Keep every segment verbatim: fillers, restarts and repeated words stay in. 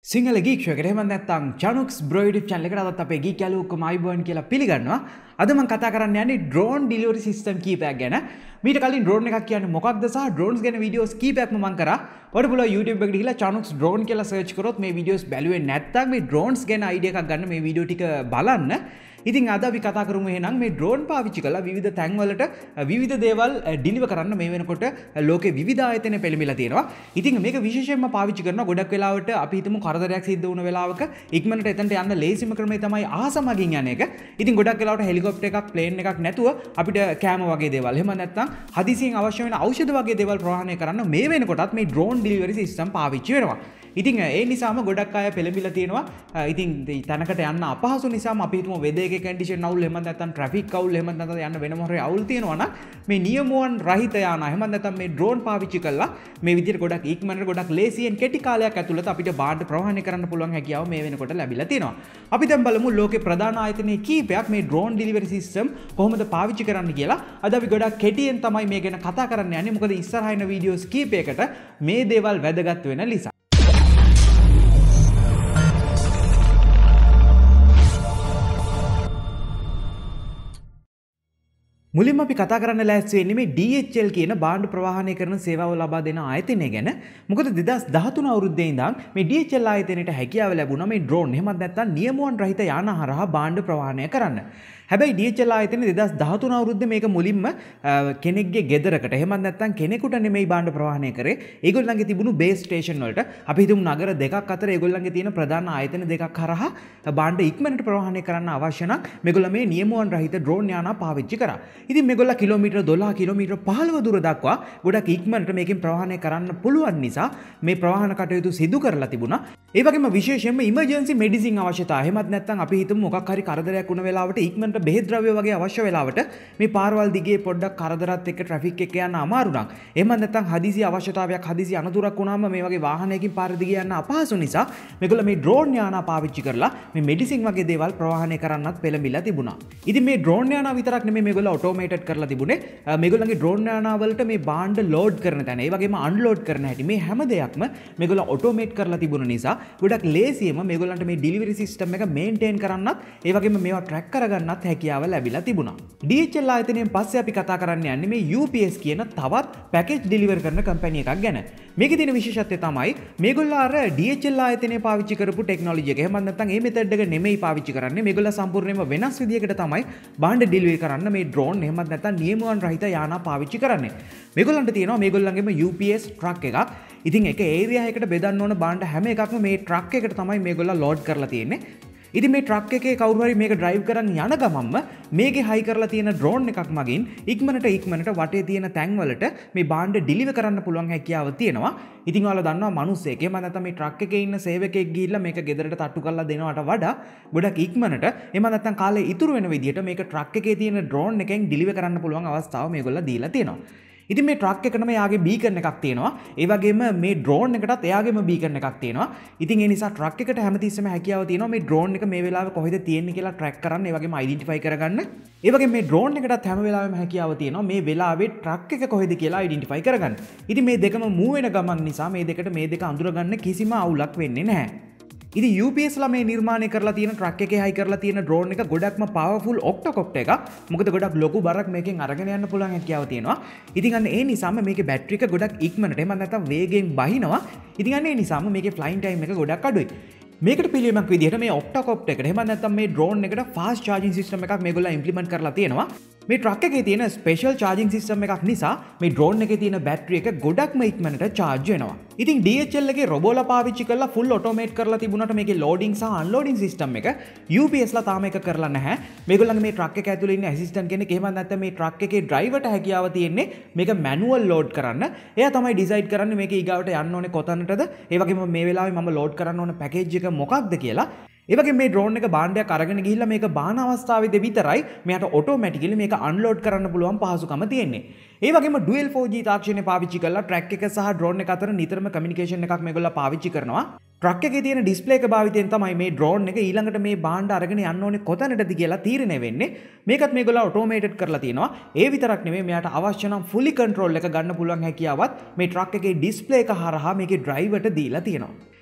සිංහල ගීක්ෂකයට එහෙම නැත්නම් චනුක්ස් bro YouTube channel එකට අදත් අපේ ගීක් යාළුවෝ ඔක්කොම ආයිබෝන් කියලා පිළිගන්නවා. අද මම කතා කරන්න යන්නේ drone delivery system කීපයක් ගැන. මීට කලින් drone එකක් කියන්නේ මොකක්ද සහ drones ගැන videos කීපයක්ම මම කරා. ඔයාලට පුළුවන් YouTube එකට ගිහලා චනුක්ස් drone කියලා search කරොත් මේ videos බැලුවේ නැත්නම් මේ drones ගැන idea එකක් ගන්න මේ video ටික බලන්න. ඉතින් අද අපි කතා කරමු එහෙනම් මේ drone පාවිච්චි කරලා විවිධ තැන්වලට විවිධ දේවල් ඩිලිවර් කරන්න මේ වෙනකොට ලෝකේ විවිධ ආයතන පෙළඹිලා තියෙනවා. ඉතින් මේක විශේෂයෙන්ම පාවිච්චි කරන ගොඩක් වෙලාවට අපි හිතමු කරදරයක් සිද්ධ වුණ වෙලාවක ඉක්මනට එතනට යන්න ලේසිම ක්‍රමය තමයි අහස මගින් යන එක. ඉතින් ගොඩක් වෙලාවට හෙලිකොප්ටර් එකක් ප්ලේන් එකක් නැතුව අපිට කෑම වගේ දේවල් එහෙම නැත්නම් හදිසියෙන් අවශ්‍ය වෙන ඖෂධ වගේ දේවල් ප්‍රවාහනය කරන්න මේ වෙනකොටත් මේ drone delivery system පාවිච්චි වෙනවා. ඉතින් ඒ නිසාම ගොඩක් අය පෙළඹිලා තියෙනවා. ඉතින් තැනකට යන්න අපහසු නිසාම අපි හිතමු වෙදර් එකේ කන්ඩිෂන් අවුල් එහෙම නැත්නම් ට්‍රැෆික් අවුල් එහෙම නැත්නම් යන්න වෙන මොහොරේ අවුල් තියෙනවා නම් මේ නියමුවන් රහිත යාන එහෙම නැත්නම් මේ ඩ්‍රෝන් පාවිච්චි කරලා මේ විදිහට ගොඩක් ඉක්මනට ගොඩක් ලේසියෙන් කෙටි කාලයක් ඇතුළත අපිට භාණ්ඩ ප්‍රවාහනය කරන්න පුළුවන් හැකියාව මේ වෙනකොට ලැබිලා තියෙනවා. අපි දැන් බලමු ලෝකේ ප්‍රධාන ආයතනයේ කීපයක් මේ ඩ්‍රෝන් ඩිලිවරි සිස්ටම් කොහොමද පාවිච්චි කරන්න කියලා. අද අපි ගොඩක් කෙටියෙන් තමයි මේ ගැන කතා කරන්න යන්නේ. මොකද ඉස්සරහින වීඩියෝස් කීපයකට මේ දේවල් වැදගත් වෙන නිසා. මුලින්ම අපි කතා කරන්න ලෑස්ති වෙන්නේ මේ D H L කියන භාණ්ඩ ප්‍රවාහනය කරන සේවාව ලබා දෙන ආයතනය ගැන. මොකද දෙදහස් දහතුන අවුරුද්දේ ඉඳන් මේ D H L ආයතනයට හැකියාව ලැබුණා මේ ඩ්‍රෝන් එහෙමත් නැත්නම් නියමුවන් රහිත යාන හරහා භාණ්ඩ ප්‍රවාහනය කරන්න. හැබැයි D H L ආයතනයේ දෙදහස් දහතුන අවුරුද්දේ මේක මුලින්ම කෙනෙක්ගේ ගෙදරකට එහෙමත් නැත්නම් කෙනෙකුට නෙමෙයි භාණ්ඩ ප්‍රවාහනය කරේ. ඒගොල්ලන්ගේ තිබුණු බේස් ස්ටේෂන් වලට අපි හිතමු නගර දෙකක් අතර ඒගොල්ලන්ගේ තියෙන ප්‍රධාන ආයතන දෙකක් හරහා භාණ්ඩ ඉක්මනට ප්‍රවාහනය කරන්න අවශ්‍ය නම් මේගොල්ලෝ මේ නියමුවන් රහිත ඩ්‍රෝන් යාන පාවිච්චි කරා. ඉතින් මේගොල්ලෝ කිලෝමීටර් දොළහ කිලෝමීටර් පහළොව දුර දක්වා ගොඩක් ඉක්මනට මේකෙන් ප්‍රවාහනය කරන්න පුළුවන් නිසා මේ ප්‍රවාහන කටයුතු සිදු කරලා තිබුණා. ඒ වගේම විශේෂයෙන්ම ඉමර්ජන්සි මෙඩිසින් අවශ්‍යතාව. එහෙමත් නැත්නම් අපි හිතමු මොකක් හරි කරදරයක් වුණ වෙලාවට ඉක්මනට බෙහෙත් ද්‍රව්‍ය වගේ අවශ්‍ය වෙලාවට මේ පාරවල් දිගේ පොඩ්ඩක් කරදරات එක්ක ට්‍රැෆික් එක යන්න අමාරු නම් එහෙමත් නැත්නම් හදිසි අවශ්‍යතාවයක් හදිසි අනතුරක් වුණාම මේ වගේ වාහනයකින් පාර දිගේ යන්න අපහසු නිසා මේගොල්ලෝ මේ ඩ්‍රෝන් යාන පාවිච්චි කරලා මේ මෙඩිසින් වගේ දේවල් ප්‍රවාහනය කරන්නත් පෙළඹිලා තිබුණා. ඉතින් මේ ඩ්‍රෝන් යාන විතරක් නෙමෙයි මේගොල්ලෝ ඔටෝමේටඩ් කරලා තිබුණේ. මේගොල්ලන්ගේ ඩ්‍රෝන් යාන වලට මේ භාණ්ඩ ලෝඩ් කරන තැන ඒ වගේම අන්ලෝඩ් කරන හැටි මේ හැම දෙයක්ම මේගොල්ලෝ ඔටෝමේට් කරලා තිබුණ නිසා ගොඩක් ලේසියෙම මේගොල්ලන්ට මේ ඩිලිවරි සිස්ටම් එක මේන්ටේන් කරන්නත් ඒ වගේම මේවා ට්‍රැක් කරගන්නත් හැකියාව ලැබිලා තිබුණා. D H L ආයතනයෙන් පස්සේ අපි කතා කරන්න යන්නේ මේ U P S කියන තවත් පැකේජ් ඩිලිවර් කරන කම්පැනි එකක් ගැන. මේකේ තියෙන විශේෂත්වය තමයි මේගොල්ලෝ අර D H L ආයතනයේ පාවිච්චි කරපු ටෙක්නොලොජි එක. එහෙම නැත්නම් මේ මෙතඩ් එක නෙමෙයි පාවිච්චි කරන්නේ. මේගොල්ලෝ සම්පූර්ණයෙන්ම වෙනස් විදියකට තමයි භාණ්ඩ ඩිලිවරි කරන්න මේ ඩ්‍රෝන් එහෙම නැත්නම් නියමුවන් රහිත යාන පාවිච්චි කරන්නේ. මේගොල්ලන්ට තියෙනවා මේගොල්ලන්ගේම U P S ට්‍රක් එකක්. ඉතින් එක ඒරියා එකකට බෙදන්න ඕන භාණ්ඩ හැම එකක්ම මේ ට්‍රක් එකට තමයි මේගොල්ලෝ ලෝඩ් කරලා තියෙන්නේ. ඉතින් මේ ට්‍රක් එකේ කවුරු හරි මේක ඩ්‍රයිව් කරන් යන ගමන්ම මේකේ හයි කරලා තියෙන ඩ්‍රෝන් එකක් මගින් ඉක්මනට ඉක්මනට වටේ තියෙන තැන්වලට මේ භාණ්ඩ ඩිලිවර් කරන්න පුළුවන් හැකියාව තියෙනවා. ඉතින් ඔයාලා දන්නවා මිනිස්සෙක් එහෙම නැත්නම් මේ ට්‍රක් එකේ ඉන්න සේවකයෙක් ගිහිල්ලා මේක ගෙදරට තට්ටු කරලා දෙනවට වඩා ගොඩක් ඉක්මනට එහෙම නැත්නම් කාලේ ඉතුරු වෙන විදිහට මේක ට්‍රක් එකේ තියෙන ඩ්‍රෝන් එකෙන් ඩිලිවර් කරන්න පුළුවන් අවස්ථාව මේගොල්ලෝ දීලා තියෙනවා. ඉතින් මේ ට්‍රක් එකටම එයාගේ බීකන් එකක් තියෙනවා. ඒ වගේම මේ ඩ්‍රෝන් එකටත් එයාගේම බීකන් එකක් තියෙනවා. ඉතින් ඒ නිසා ට්‍රක් එකට හැමතිස්සෙම හැකියාව තියෙනවා මේ ඩ්‍රෝන් එක මේ වෙලාවේ කොහෙද තියෙන්නේ කියලා ට්‍රැක් කරන්න, ඒ වගේම අයිඩෙන්ටිෆයි කරගන්න. ඒ වගේම මේ ඩ්‍රෝන් එකටත් හැම වෙලාවෙම හැකියාව තියෙනවා මේ වෙලාවේ ට්‍රක් එක කොහෙද කියලා අයිඩෙන්ටිෆයි කරගන්න. ඉතින් මේ දෙකම මූව් වෙන ගමන් නිසා මේ දෙකට මේ දෙක අඳුරගන්න කිසිම අවුලක් වෙන්නේ නැහැ. ඉතින් U P S ලා මේ නිර්මාණය කරලා තියෙන ට්‍රක් එකේ හයි කරලා තියෙන ඩ්‍රෝන් එක ගොඩක්ම පවර්ෆුල් ඔක්ටොකොප්ටර් එකක්. මොකද ගොඩක් ලොකු බරක් මේකෙන් අරගෙන යන්න පුළුවන් හැකියාව තියෙනවා. ඉතින් අන්න ඒ නිසාම මේකේ බැටරි එක ගොඩක් ඉක්මනට එහෙම නැත්නම් වේගෙන් බහිනවා. ඉතින් අන්න ඒ නිසාම මේකේ ෆ්ලයින් ටයිම් එක ගොඩක් අඩුයි. මේකට පිළියමක් විදිහට මේ ඔක්ටොකොප්ටර් එකට එහෙම නැත්නම් මේ ඩ්‍රෝන් එකට ෆාස්ට් චාර්ජින් සිස්ටම් එකක් මේගොල්ලෝ ඉම්ප්ලිමන්ට් කරලා තියෙනවා. මේ ට්‍රක් එකේ තියෙන ස්පෙෂල් චාර්ජින් සිස්ටම් එකක් නිසා මේ ඩ්‍රෝන් එකේ තියෙන බැටරි එක ගොඩක්ම ඉක්මනට චාර්ජ් වෙනවා. ඉතින් D H L එකේ රොබෝලා පාවිච්චි කරලා ෆුල් ඔටෝමේට් කරලා තිබුණාට මේකේ ලෝඩින් සහ අන්ලෝඩින් සිස්ටම් එක U P S ලා තාම එක කරලා නැහැ. මේගොල්ලන්ගේ මේ ට්‍රක් එක ඇතුලේ ඉන්න ඇසිස්ටන්ට් කෙනෙක් එහෙම නැත්නම් මේ ට්‍රක් එකේ ඩ්‍රයිවර්ට හැකියාව තියෙන්නේ මේක මැනුවල් ලෝඩ් කරන්න. එයා තමයි ඩිසයිඩ් කරන්නේ මේක ඊගාවට යන්න ඕනේ කොතනටද. ඒ වගේම මේ වෙලාවේ මම ලෝඩ් කරන්න ඕන පැකේජ් එක මොකක්ද කියලා. ඒ වගේ මේ ඩ්‍රෝන් එක භාණ්ඩයක් අරගෙන ගිහිල්ලා මේක බාන අවස්ථාවේදී විතරයි මෙයාට ඔටෝමැටිකලි මේක අන්ලෝඩ් කරන්න පුළුවන් පහසුකම තියෙන්නේ. ඒ වගේම ඩුවල් ෆෝර් G තාක්ෂණය පාවිච්චි කරලා ට්‍රක් එක සහ ඩ්‍රෝන් එක අතර නිතරම කමියුනිකේෂන් එකක් මේගොල්ලෝ පාවිච්චි කරනවා. ට්‍රක් එකේ තියෙන ඩිස්ප්ලේ එක භාවිතයෙන් තමයි මේ ඩ්‍රෝන් එක ඊළඟට මේ භාණ්ඩ අරගෙන යන්න ඕනේ කොතැනටද කියලා තීරණය වෙන්නේ. මේකත් මේගොල්ලෝ ඔටෝමේටඩ් කරලා තියෙනවා. ඒ විතරක් නෙමෙයි මෙයාට අවශ්‍ය නම් ෆුලි කන්ට්‍රෝල් එක ගන්න පුළුවන් හැකියාවත් මේ ට්‍රක් එකේ ඩිස්ප්ලේ එක හරහා මේකේ ඩ්‍රයිවර්ට දීලා තියෙනවා.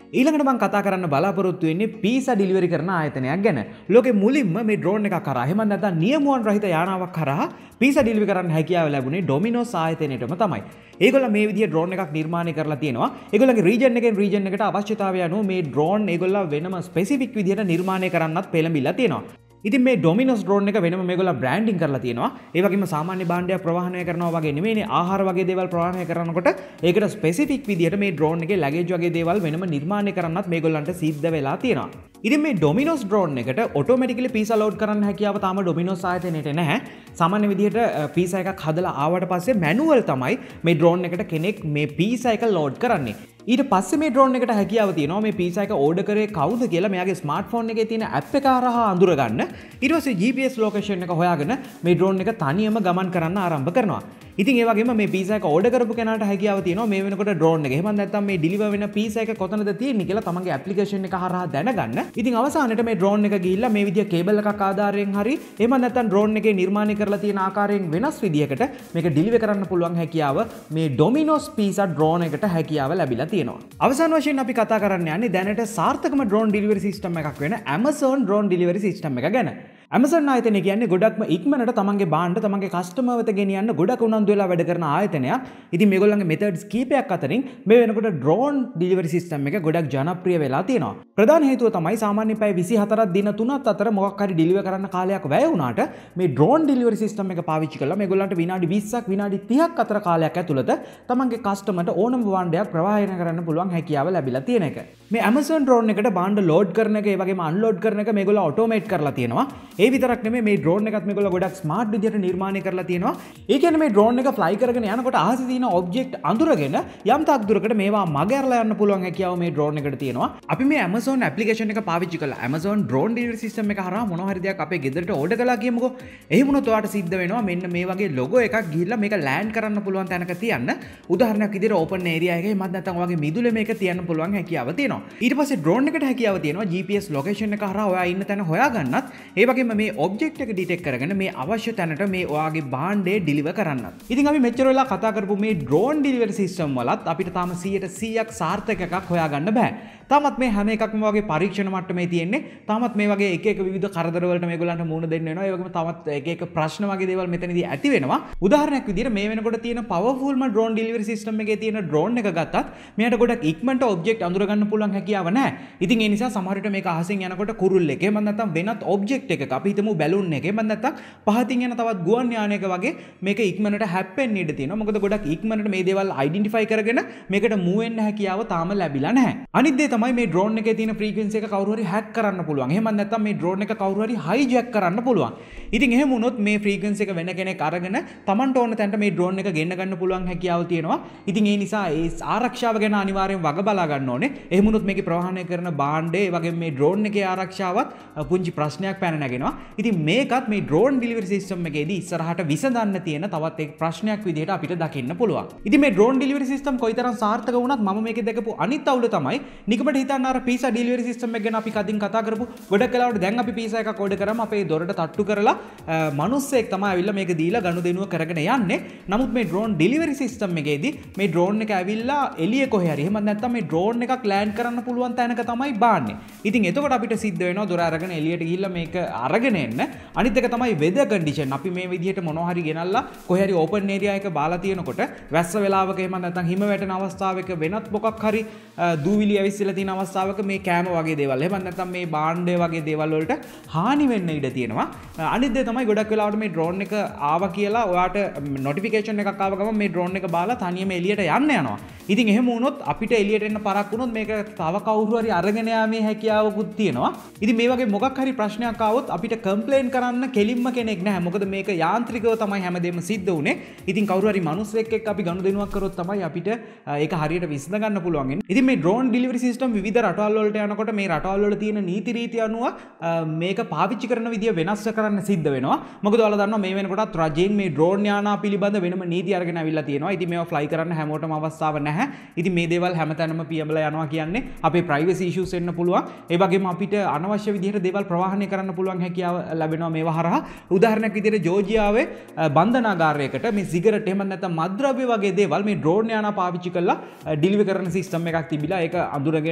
ඊළඟට මම කතා කරන්න බලාපොරොත්තු වෙන්නේ පීසා ඩිලිවරි කරන ආයතනයක් ගැන. ලෝකෙ මුලින්ම මේ ඩ්‍රෝන් එකක් කරා එහෙම නැත්නම් නියමුවන් රහිත යානාවක් කරා පීසා ඩිලිවරි කරන්න හැකියාව ලැබුණේ ඩොමිනෝස් ආයතනයටම තමයි. ඒගොල්ලෝ මේ විදිහේ ඩ්‍රෝන් එකක් නිර්මාණය කරලා තියෙනවා. ඒගොල්ලන්ගේ රීජන් එකෙන් රීජන් එකට අවශ්‍යතාවය අනුව මේ ඩ්‍රෝන් ඒගොල්ලෝ වෙනම ස්පෙસિෆික් විදිහට නිර්මාණය කරන්නත් පෙළඹිලා තියෙනවා. ඉතින් මේ ඩොමිනෝස් ඩ්‍රෝන් එක වෙනම මේගොල්ලෝ බ්‍රෑන්ඩින් කරලා තියෙනවා. ඒ වගේම සාමාන්‍ය භාණ්ඩයක් ප්‍රවාහනය කරනවා වගේ නෙමෙයිනේ ආහාර වගේ දේවල් ප්‍රවාහනය කරනකොට ඒකට ස්පෙસિෆික් විදිහට මේ ඩ්‍රෝන් එකේ ලැගේජ් වගේ දේවල් වෙනම නිර්මාණය කරන්නත් මේගොල්ලන්ට සිද්ධ වෙලා තියෙනවා. ඉතින් මේ ඩොමිනෝස් ඩ්‍රෝන් එකට ඔටෝමැටිකලි පීසා ලෝඩ් කරන්න හැකියාව තාම ඩොමිනෝස් ආයතනයේට නැහැ. සාමාන්‍ය විදිහට පීසා එකක් හදලා ආවට පස්සේ මැනුවල් තමයි මේ ඩ්‍රෝන් එකට කෙනෙක් මේ පීසා එක ලෝඩ් කරන්නේ. ඊට පස්සේ මේ ඩ්‍රෝන් එකට හැකියාව තියෙනවා මේ පීසා එක ඕඩර් කරේ කවුද කියලා මෙයාගේ ස්මාර්ට්ෆෝන් එකේ තියෙන ඇප් එක හරහා අඳුරගන්න. ඊට පස්සේ ජී පී එස් ලොකේෂන් එක හොයාගෙන මේ ඩ්‍රෝන් එක තනියම ගමන් කරන්න ආරම්භ කරනවා. ඉතින් ඒ වගේම මේ පීසා එක ඕඩර් කරපු කෙනාට හැකියාව තියෙනවා මේ වෙනකොට ඩ්‍රෝන් එක. එහෙම නැත්නම් මේ ඩිලිවර් වෙන පීසා එක කොතනද තියෙන්නේ කියලා තමන්ගේ ඇප්ලිකේෂන් එක හරහා දැනගන්න. ඉතින් අවසානයේ මේ ඩ්‍රෝන් එක ගිහිල්ලා මේ විදිය කේබල් එකක් ආධාරයෙන් හරි එහෙම නැත්නම් ඩ්‍රෝන් එකේ නිර්මාණය කරලා තියෙන ආකාරයෙන් වෙනස් විදියකට මේක ඩිලිවර් කරන්න පුළුවන් හැකියාව මේ ඩොමිනෝස් පීසා ඩ්‍රෝන් එකට හැකියාව ලැබිලා තියෙනවා. අවසාන වශයෙන් අපි කතා කරන්න යන්නේ දැනට සාර්ථකම ඩ්‍රෝන් ඩිලිවරි සිස්ටම් එකක් වෙන Amazon ඩ්‍රෝන් ඩිලිවරි සිස්ටම් එක ගැන. Amazon ආයතනය කියන්නේ ගොඩක්ම ඉක්මනට තමන්ගේ භාණ්ඩ තමන්ගේ කස්ටමර් වෙත ගෙනියන්න ගොඩක් උනන්දු වෙලා වැඩ කරන ආයතනයක්. ඉතින් මේගොල්ලන්ගේ මෙතඩ්ස් කීපයක් අතරින් මේ වෙනකොට ඩ්‍රෝන් ඩිලිවරි සිස්ටම් එක ගොඩක් ජනප්‍රිය වෙලා තියෙනවා. ප්‍රධාන හේතුව තමයි සාමාන්‍ය පැය විසිහතරක් දින තුනක් අතර මොකක් හරි ඩිලිවර් කරන්න කාලයක් වැය වුණාට මේ ඩ්‍රෝන් ඩිලිවරි සිස්ටම් එක පාවිච්චි කරලා මේගොල්ලන්ට විනාඩි විස්සක් විනාඩි තිහක් අතර කාලයක් ඇතුළත තමන්ගේ කස්ටමර්ට ඕනම භාණ්ඩයක් ප්‍රවාහනය කරන්න පුළුවන් හැකියාව ලැබිලා තියෙන එක. මේ Amazon ඩ්‍රෝන් එකට භාණ්ඩ ලෝඩ් කරන එක ඒ වගේම අන්ලෝඩ් කරන එක මේගොල්ලෝ ඔටෝමේට් කරලා තියෙනවා. ඒ විතරක් නෙමෙයි මේ ඩ්‍රෝන් එකත් මේගොල්ලෝ ගොඩක් ස්මාර්ට් විදිහට නිර්මාණය කරලා තියෙනවා. ඒ කියන්නේ මේ ඩ්‍රෝන් එක ෆ්ලයි කරගෙන යනකොට අහසේ තියෙන ඔබ්ජෙක්ට් අඳුරගෙන යම් තාක් දුරකට මේවා මගහැරලා යන්න පුළුවන් හැකියාව මේ ඩ්‍රෝන් එකට තියෙනවා. අපි මේ Amazon ඇප්ලිකේෂන් එක පාවිච්චි කරලා Amazon ඩ්‍රෝන් ඩිලිවරි සිස්ටම් එක හරහා මොනවා හරි දෙයක් අපේ ගෙදරට ඕඩර් කළා කියමුකෝ. එහෙම වුණොත් ඔයාලට සිද්ධ වෙනවා මෙන්න මේ වගේ ලොගෝ එකක් ගිහිල්ලා මේක ලෑන්ඩ් කරන්න පුළුවන් තැනක තියන්න. උදාහරණයක් විදිහට ඕපන් ඒරියා එකේ මත් නැත්නම් ඔයාගේ මිදුලේ මේක තියන්න පුළුවන් හැකියාව තියෙනවා. ඊට පස්සේ ඩ්‍රෝන් එකට හැකියාව තියෙනවා ජී පී එස් ලොකේෂන් එක හරහා ඔයා ඉන්න තැන හොයාගන්නත්. ඒ වගේම මේ ඔබ්ජෙක්ට් එක ඩිටෙක්ට් කරගෙන මේ අවශ්‍ය තැනට මේ ඔයාගේ භාණ්ඩය ඩිලිවර් කරන්නත්. ඉතින් අපි මෙච්චර වෙලා කතා කරපු මේ ඩ්‍රෝන් ඩිලිවරි සිස්ටම් වලත් අපිට තාම සීයට සීයක් සාර්ථක එකක් හොයාගන්න බෑ. තාමත් මේ හැම එකක්ම වගේ පරීක්ෂණ මට්ටමේ තියෙන්නේ. තාමත් මේ වගේ එක එක විවිධ කරදර වලට මේගොල්ලන්ට මුහුණ දෙන්න වෙනවා. ඒ වගේම තවත් එක එක ප්‍රශ්න වගේ දේවල් මෙතනදී ඇති වෙනවා. උදාහරණයක් විදිහට මේ වෙනකොට තියෙන පවර්ෆුල්ම ඩ්‍රෝන් ඩිලිවරි සිස්ටම් එකේ තියෙන ඩ්‍රෝන් එක ගත්තත් මෙයාට ගොඩක් ඉක්මනට ඔබ්ජෙක්ට් අඳුර ගන්න පුළුවන් හැකියාව නැහැ. ඉතින් ඒ නිසා සමහර විට මේක අහසින් යනකොට කුරුල්ලෙක් එහෙම නැත්නම් වෙනත් ඔබ්ජෙක්ට් එකක අපි හිතමු බැලුන් එක එහෙම නැත්නම් පහතින් යන තවත් ගුවන් යානයක වගේ මේක ඉක්මනට හැප්පෙන්න ඉඩ තියෙනවා. මොකද ගොඩක් ඉක්මනට මේ දේවල් අයිඩෙන්ටිෆයි කරගෙන මේකට මූව් වෙන්න හැකියාව තාම ලැබිලා නැහැ. අනිත් දේ තමයි මේ ඩ්‍රෝන් එකේ තියෙන ෆ්‍රීකවෙන්සි එක කවුරු හරි හැක් කරන්න පුළුවන්. එහෙම නැත්නම් මේ ඩ්‍රෝන් එක කවුරු හරි හයිජැක් කරන්න පුළුවන්. ඉතින් එහෙම වුණොත් මේ ෆ්‍රීකවෙන්සි එක වෙන කෙනෙක් අරගෙන Tamanට ඕන තැනට මේ ඩ්‍රෝන් එක ගෙන්න ගන්න පුළුවන් හැකියාව තියෙනවා. ඉතින් ඒ නිසා ඒ ආරක්ෂාව ගැන අනිවාර්යෙන් වග බලා ගන්න ඕනේ. එහෙම වුණොත් මේකේ ප්‍රවාහනය කරන භාණ්ඩේ ඒ වගේම මේ ඩ්‍රෝන් එකේ ආරක්ෂාවත් පුංචි ප්‍රශ්නයක් පැන නැගෙනවා. ඉතින් මේකත් මේ ඩ්‍රෝන් ඩිලිවරි සිස්ටම් එකේදී ඉස්සරහට විසඳන්න තියෙන තවත් එක් ප්‍රශ්නයක් විදිහට අපිට දකින්න පුළුවන්. ඉතින් මේ ඩ්‍රෝන් ඩිලිවරි සිස්ටම් කොයිතරම් සාර්ථක වුණත් මම මේකේ දැකපු අනිත් අවුල තමයි නිකමට හිතන්න අර පීසා ඩිලිවරි සිස්ටම් එක ගැන අපි කදින් කතා කරපු ගොඩක් වෙලාවට දැන් අපි පීසා එකක් ඕඩර් කරාම අපේ දොරට තට්ටු කරලා මිනිස්සෙක් තමයි ඇවිල්ලා මේක දීලා ගනුදෙනුව කරගෙන යන්නේ. නමුත් මේ ඩ්‍රෝන් ඩිලිවරි සිස්ටම් එකේදී මේ ඩ්‍රෝන් එක ඇවිල්ලා එළිය කොහේ හරි එහෙම නැත්නම් මේ ඩ්‍රෝන් එකක් ලෑන්ඩ් කරන්න පුළුවන් තැනක තමයි බාන්නේ. ඉතින් එතකොට අපිට සිද්ධ වෙනවා දොර අරගෙන එළියට ගිහිල්ලා මේක අරගෙන එන්න. අනිත් එක තමයි වෙදර් කන්ඩිෂන්. අපි මේ විදිහට මොනවා හරි ගෙනල්ලා කොහේ හරි ඕපන් ඒරියා එක බාලා තියෙනකොට වැස්ස වෙලාවක එහෙම නැත්නම් හිම වැටෙන අවස්ථාවක වෙනත් මොකක් හරි දූවිලි ඇවිස්සලා තියෙන අවස්ථාවක මේ කෑම වගේ දේවල් එහෙම නැත්නම් මේ භාණ්ඩය වගේ දේවල් වලට හානි වෙන්න ඉඩ තියෙනවා. අනිත් දේ තමයි ගොඩක් වෙලාවට මේ ඩ්‍රෝන් එක ආවා කියලා ඔයාට නොටිෆිකේෂන් එකක් ආව ගමන් මේ ඩ්‍රෝන් එක බාලා තනියම එළියට යන්න යනවා. ඉතින් එහෙම වුණොත් අපිට එළියට එන්න පරක් වුණොත් මේක තව කවුරු හරි අරගෙන යාමේ හැකියාවකුත් තියෙනවා. ඉතින් මේ වගේ මොකක් හරි ප්‍රශ්නයක් ආවොත් අපිට කම්ප්ලේන් කරන්න කෙලින්ම කෙනෙක් නැහැ. මොකද මේක යාන්ත්‍රිකව තමයි හැමදේම සිද්ධ වුනේ. ඉතින් කවුරු හරි මිනිස්සෙක් එක්ක අපි ගනුදෙනුවක් කරොත් තමයි අපිට ඒක හරියට විසඳ ගන්න පුළුවන් වෙන්නේ. ඉතින් මේ ඩ්‍රෝන් ඩිලිවරි සිස්ටම් විවිධ රටවල් වලට යනකොට මේ රටවල් වල තියෙන නීති රීති අනුව මේක පාවිච්චි කරන විදිය වෙනස් කරන්න සිද්ධ වෙනවා. මොකද ඔයාලා දන්නවා මේ වෙනකොටත් රජයෙන් මේ ඩ්‍රෝන් යානා පිළිබඳ වෙනම නීති අරගෙන අවිල්ලා තියෙනවා. ඉතින් මේවා ෆ්ලයි කරන්න හැමෝටම අවස්ථාවක් නැහැ. ඉතින් මේ දේවල් හැමතැනම පියඹලා යනවා කියන්නේ අපේ ප්‍රයිවසි ඉෂුස් වෙන්න පුළුවන්. ඒ වගේම අපිට අනවශ්‍ය විදිහට දේවල් ප්‍රවාහනය කරන්න පුළුවන් හැකියාව ලැබෙනවා මේවා හරහා. උදාහරණයක් විදිහට ජෝර්ජියාවේ බන්ධනාගාරයකට මේ සිගරට් එහෙම නැත්නම් මත්ද්‍රව්‍ය වගේ දේවල් මේ ඩ්‍රෝන් යානා පාවිච්චි කරලා ඩිලිවර් කරන සිස්ටම් එකක් තිබිලා ඒක අඳුරගෙන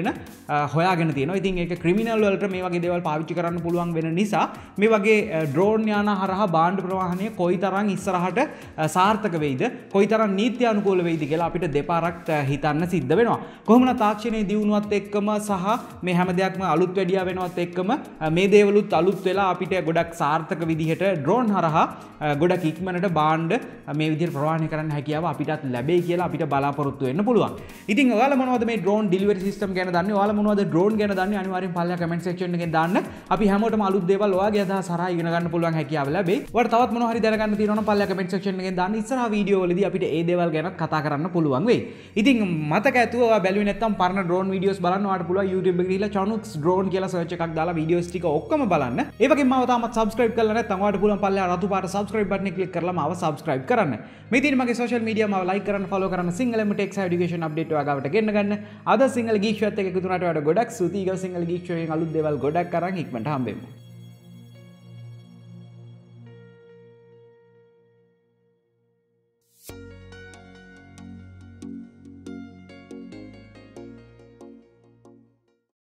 ගැන හොයාගෙන තියෙනවා. ඉතින් ඒක ක්‍රිමිනල් වලට මේ වගේ දේවල් පාවිච්චි කරන්න පුළුවන් වෙන නිසා මේ වගේ ඩ්‍රෝන් යාන හරහා භාණ්ඩ ප්‍රවාහනය කොයිතරම් ඉස්සරහට සාර්ථක වෙයිද, කොයිතරම් නීත්‍යානුකූල වෙයිද කියලා අපිට දෙපාරක් හිතන්න සිද්ධ වෙනවා. කොහොමද තාක්ෂණයේ දියුණුවත් එක්කම සහ මේ හැම දෙයක්ම අලුත් වැඩියා වෙනවත් එක්කම මේ දේවලුත් අලුත් වෙලා අපිට ගොඩක් සාර්ථක විදිහට ඩ්‍රෝන් හරහා ගොඩක් ඉක්මනට භාණ්ඩ මේ විදිහට ප්‍රවාහනය කරන්න හැකියාව අපිටත් ලැබෙයි කියලා අපිට බලාපොරොත්තු වෙන්න පුළුවන්. ඉතින් ඔයාලා මොනවද මේ ඩ්‍රෝන් ඩෙලිවරි සිස්ටම් ගැන දන්නේ? ඔයාලා මොනවද ඩ්‍රෝන් ගැන දන්නේ? අනිවාර්යෙන් පල්ලා කමෙන්ට් සෙක්ෂන් එකෙන් දාන්න. අපි හැමෝටම අලුත් දේවල් ඔයාගේ අදහස් හරහා ඉගෙන ගන්න පුළුවන් හැකියාව ලැබෙයි. ඔයාලට තවත් මොනවා හරි දැනගන්න තියෙනවා නම් පල්ලා කමෙන්ට් සෙක්ෂන් එකෙන් දාන්න. ඉස්සරහා වීඩියෝ වලදී අපිට ඒ දේවල් ගැන කතා කරන්න පුළුවන් වෙයි. ඉතින් මතක ඇතුව ඔයා බැලුවේ නැත්නම් පරණ ඩ්‍රෝන් වීඩියෝස් බලන්න ඔයාලට පුළුවන් YouTube එකේ ගිහලා Chinook drone කියලා සර්ච් එකක් දාලා වීඩියෝස් ටික ඔක්කොම බලන්න. ඒ වගේම මාව තාමත් subscribe කරලා නැත්නම් ඔයාලට පුළුවන් පල්ලා රතු පාට subscribe button එක click කරලා මාව subscribe කරන්න. මේ තියෙන මගේ social media මාව like කරන්න follow කරන්න සිංහලෙම tech side education update ඔයා ගාවට ගෙන්න ගන්න. අද සිංහල geek show එකත් එක්ක එකතු වුණාට ඔයාලට ගොඩක් ස්තුතියි. ඊගොල්ලෝ සිංහල geek show එකෙන් අලුත් දේවල් ගොඩක් අරන් ඉක්මනට හම්බෙමු.